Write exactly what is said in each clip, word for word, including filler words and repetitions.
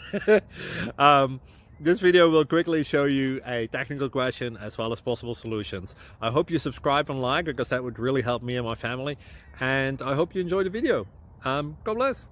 um, this video will quickly show you a technical question as well as possible solutions. I hope you subscribe and like, because that would really help me and my family. And I hope you enjoy the video. Um, God bless.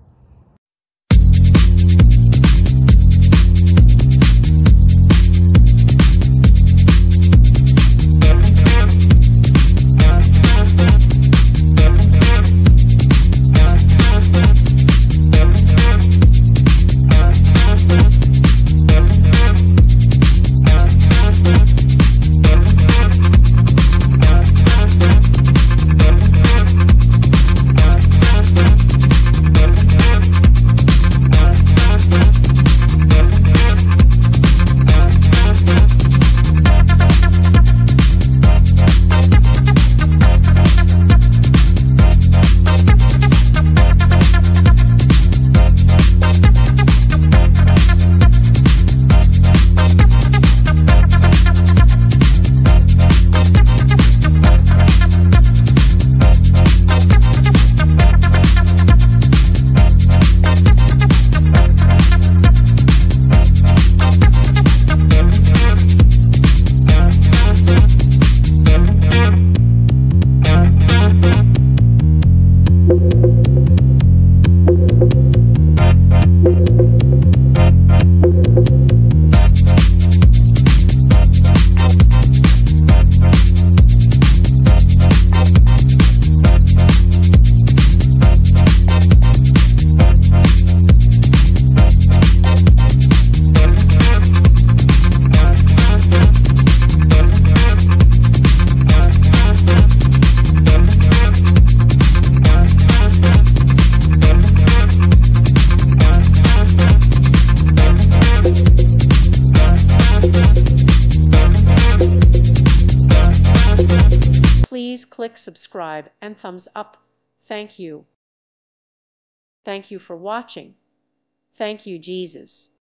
Please click subscribe and thumbs up. Thank you. Thank you for watching. Thank you, Jesus.